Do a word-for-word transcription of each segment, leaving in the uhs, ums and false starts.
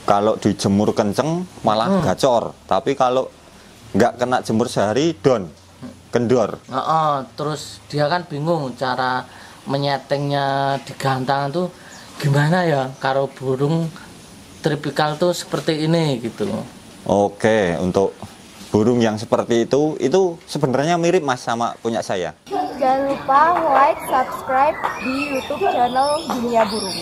Kalau dijemur kenceng malah hmm. gacor, tapi kalau nggak kena jemur sehari don, kendor. Oh, oh, terus dia kan bingung cara menyetingnya di gantangan tuh gimana ya kalau burung tripikal tuh seperti ini gitu. Oke, untuk burung yang seperti itu, itu sebenarnya mirip mas sama punya saya. Jangan lupa like, subscribe di YouTube channel Dunia Burung.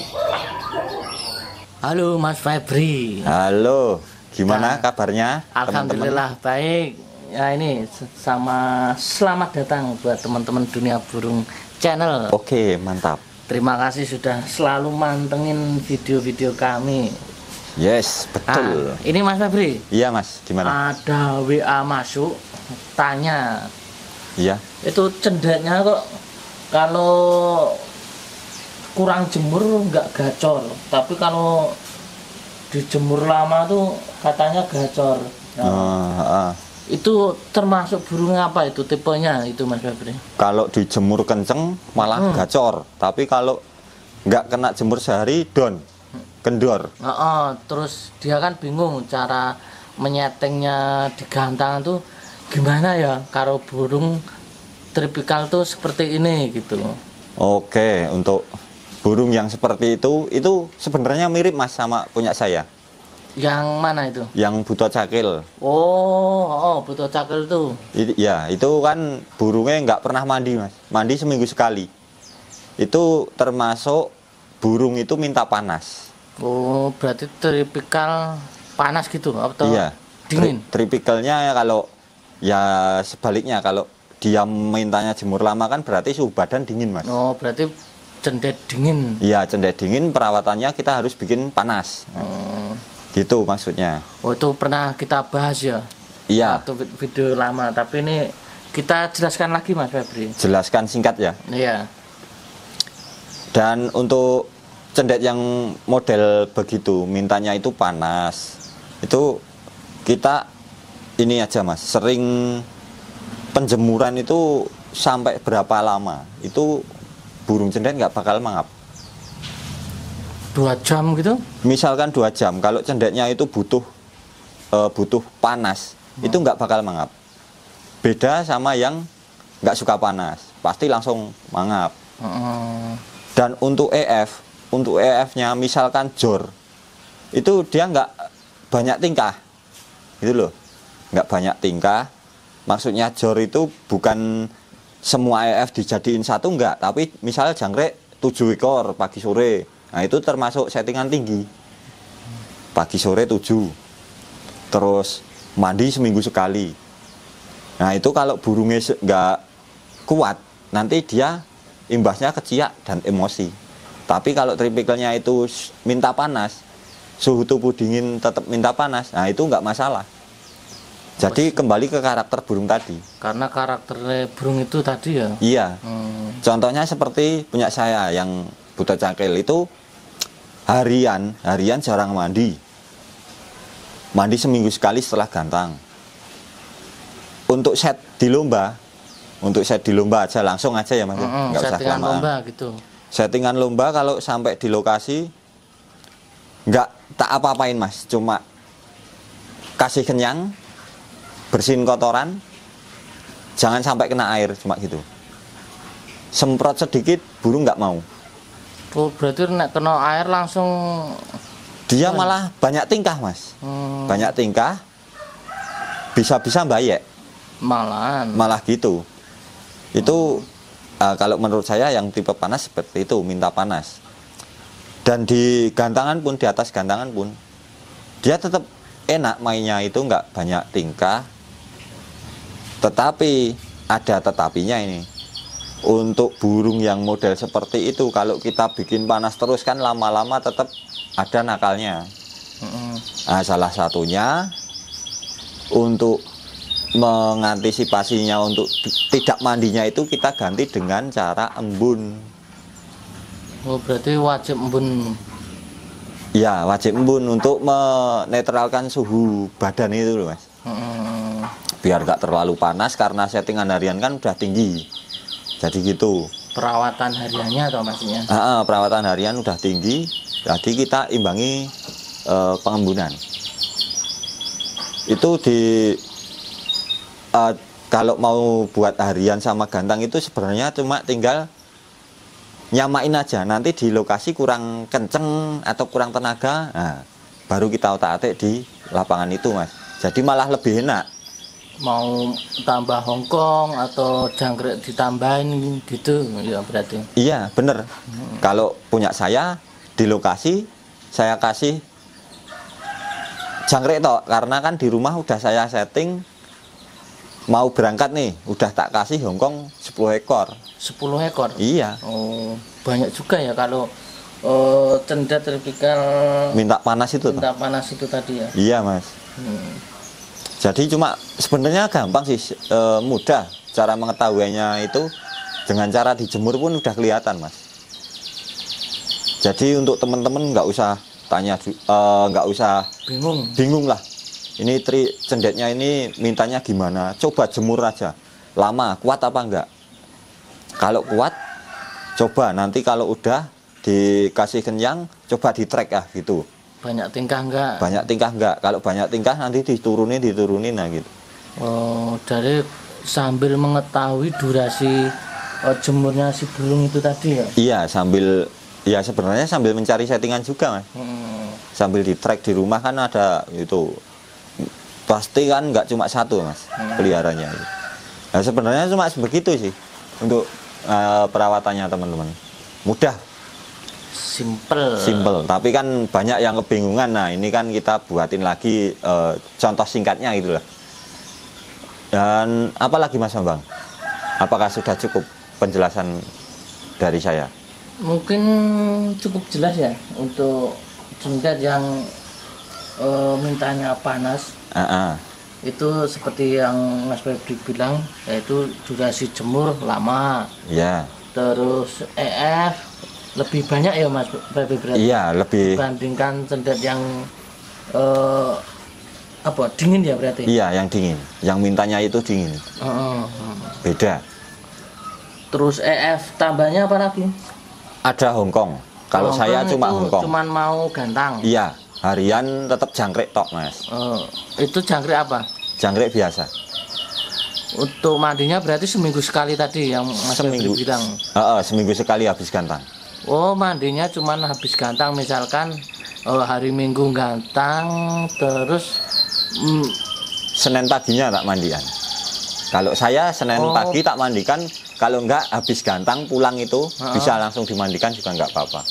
Halo Mas Febri. Halo, gimana nah, kabarnya? Alhamdulillah teman-teman? Baik. Ya ini sama selamat datang buat teman-teman Dunia Burung channel. Oke, mantap. Terima kasih sudah selalu mantengin video-video kami. Yes, betul. Nah, ini Mas Febri. Iya Mas, gimana? Ada W A masuk, tanya. Iya. Itu cendeknya kok kalau kurang jemur nggak gacor, tapi kalau dijemur lama tuh katanya gacor. Nah, uh, uh. Itu termasuk burung apa itu tipenya itu Mas Febri? Kalau dijemur kenceng malah hmm. gacor, tapi kalau nggak kena jemur sehari don, kendor. Oh, oh, terus dia kan bingung cara menyetingnya di gantangan tuh gimana ya kalau burung tripikal tuh seperti ini gitu. Oke, untuk burung yang seperti itu, itu sebenarnya mirip mas sama punya saya. Yang mana itu? Yang buto cakil. Oh, oh buto cakil itu. It, ya, itu kan burungnya nggak pernah mandi mas, mandi seminggu sekali. Itu termasuk burung itu minta panas. Oh, berarti tripikal panas gitu atau iya, dingin? Tri tripikalnya ya kalau ya sebaliknya kalau dia mintanya jemur lama kan berarti suhu badan dingin mas. Oh, berarti cendet dingin. Iya, cendet dingin, perawatannya kita harus bikin panas. Hmm. Gitu maksudnya. Oh, itu pernah kita bahas ya? Iya. Atau video lama, tapi ini kita jelaskan lagi Mas Febri. Jelaskan singkat ya? Iya. Dan untuk cendet yang model begitu, mintanya itu panas. Itu kita ini aja mas, sering penjemuran itu sampai berapa lama, itu burung cendet nggak bakal mangap. Dua jam gitu? Misalkan dua jam, kalau cendetnya itu butuh e, butuh panas, hmm. itu nggak bakal mangap. Beda sama yang nggak suka panas, pasti langsung mangap. Hmm. Dan untuk E F, untuk E F-nya misalkan jor, itu dia nggak banyak tingkah, gitu loh, nggak banyak tingkah. Maksudnya jor itu bukan semua E F dijadiin satu enggak, tapi misal jangkrik tujuh ekor pagi sore, nah itu termasuk settingan tinggi. Pagi sore tujuh, terus mandi seminggu sekali. Nah itu kalau burungnya nggak kuat, nanti dia imbasnya keciak dan emosi. Tapi kalau tripikalnya itu minta panas, suhu tubuh dingin tetap minta panas, nah itu nggak masalah. Jadi kembali ke karakter burung tadi. Karena karakter burung itu tadi ya? Iya. Hmm. Contohnya seperti punya saya yang buta cakil itu harian, harian jarang mandi. Mandi seminggu sekali setelah gantang. Untuk set di lomba, untuk set di lomba aja langsung aja ya mas, hmm, nggak usah kelamaan. Lomba gitu. Settingan lomba kalau sampai di lokasi nggak tak apa-apain mas, cuma kasih kenyang, bersihin kotoran, jangan sampai kena air, cuma gitu. Semprot sedikit, burung nggak mau. Oh, berarti nek kena air langsung dia oh. malah banyak tingkah mas, hmm. banyak tingkah, bisa-bisa bayek. Malahan. Malah gitu. Itu hmm. uh, kalau menurut saya yang tipe panas seperti itu, minta panas. Dan di gantangan pun, di atas gantangan pun, dia tetap enak mainnya, itu nggak banyak tingkah. Tetapi ada tetapinya ini. Untuk burung yang model seperti itu, kalau kita bikin panas terus kan lama-lama tetap ada nakalnya. Mm-hmm. Nah, salah satunya untuk mengantisipasinya untuk tidak mandinya itu kita ganti dengan cara embun. Oh, berarti wajib embun. Ya, wajib embun untuk menetralkan suhu badan itu loh mas. Mm-hmm. Biar gak terlalu panas karena settingan harian kan udah tinggi. Jadi gitu. Perawatan hariannya atau maksudnya? Ah, perawatan harian udah tinggi. Jadi kita imbangi uh, pengembunan. Itu di uh, kalau mau buat harian sama gantang itu sebenarnya cuma tinggal nyamain aja. Nanti di lokasi kurang kenceng atau kurang tenaga, nah, baru kita otak-atik di lapangan itu, Mas. Jadi malah lebih enak. Mau tambah hongkong atau jangkrik ditambahin gitu ya berarti. Iya bener. Hmm. Kalau punya saya di lokasi saya kasih jangkrik tok, karena kan di rumah udah saya setting mau berangkat nih, udah tak kasih hongkong sepuluh ekor. Sepuluh ekor? Iya. Oh, banyak juga ya kalau uh, cendet tipikal minta panas itu. Minta toh? panas itu tadi ya. Iya Mas. Hmm. Jadi cuma sebenarnya gampang sih, e, mudah cara mengetahuinya itu dengan cara dijemur pun udah kelihatan, Mas. Jadi untuk teman-teman nggak usah tanya, nggak e, usah bingung, bingung lah. Ini tri cendetnya ini mintanya gimana? Coba jemur aja, lama kuat apa enggak? Kalau kuat, coba nanti kalau udah dikasih kenyang, coba di track ah gitu. Banyak tingkah enggak? Banyak tingkah enggak? Kalau banyak tingkah nanti diturunin, diturunin nah gitu. Oh, dari sambil mengetahui durasi oh, jemurnya si burung itu tadi ya? Iya, sambil ya sebenarnya sambil mencari settingan juga, Mas. Hmm. Sambil di track di rumah kan ada itu. Pasti kan nggak cuma satu, Mas, hmm. peliharanya. Nah, sebenarnya cuma begitu sih untuk uh, perawatannya teman-teman. Mudah. Simple. Simple, tapi kan banyak yang kebingungan. Nah, ini kan kita buatin lagi e, contoh singkatnya gitu lah. Dan apalagi Mas Bambang? Apakah sudah cukup penjelasan dari saya? Mungkin cukup jelas ya untuk cendet yang e, mintanya panas. Uh-uh. Itu seperti yang Mas Febri bilang, yaitu durasi jemur lama. Ya. Yeah. Terus E F lebih banyak ya Mas Febri berarti? Iya, lebih dibandingkan cendet yang uh, apa dingin ya berarti? Iya, yang dingin, yang mintanya itu dingin. Uh, uh, uh. Beda. Terus E F tambahnya apa lagi? Ada hongkong. Kalau Hongkong saya cuma hongkong. Cuman mau gantang. Iya, harian tetap jangkrik tok, Mas. Uh, itu jangkrik apa? Jangkrik biasa. Untuk mandinya berarti seminggu sekali tadi yang Mas seminggu bilang. Uh, uh, seminggu sekali habis gantang. Oh, mandinya cuma habis gantang, misalkan oh, hari Minggu gantang, terus mm, Senin paginya tak mandikan. Kalau saya Senin oh. pagi tak mandikan, kalau enggak habis gantang pulang itu uh-uh. bisa langsung dimandikan juga enggak apa-apa.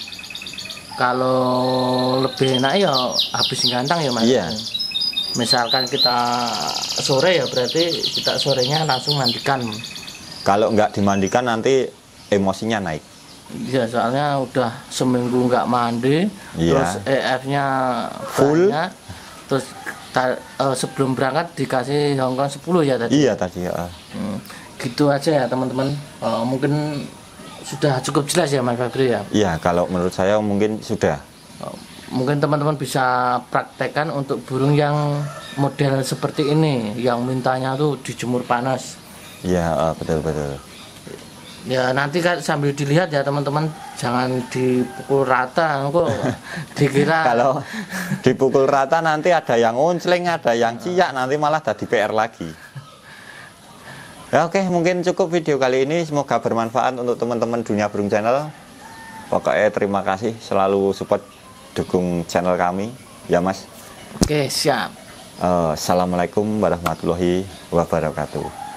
Kalau lebih enak ya habis gantang ya Mas. Iya. Misalkan kita sore ya berarti kita sorenya langsung mandikan. Kalau enggak dimandikan nanti emosinya naik. Ya soalnya udah seminggu nggak mandi, ya. Terus E F-nya full, banyak, terus ta, uh, sebelum berangkat dikasih hongkong sepuluh ya tadi. Iya tadi ya. Hmm, gitu aja ya teman-teman. Uh, mungkin sudah cukup jelas ya Mas Febri ya. Iya kalau menurut saya mungkin sudah. Uh, mungkin teman-teman bisa praktekkan untuk burung yang model seperti ini, yang mintanya tuh dijemur panas. Iya uh, betul-betul. Ya nanti kan sambil dilihat ya teman-teman, jangan dipukul rata kok dikira kalau dipukul rata nanti ada yang uncling, ada yang ciyak, nanti malah jadi P R lagi. Ya oke, mungkin cukup video kali ini, semoga bermanfaat untuk teman-teman Dunia Burung Channel. Pokoknya terima kasih selalu support dukung channel kami ya Mas. Oke siap. uh, Assalamualaikum warahmatullahi wabarakatuh.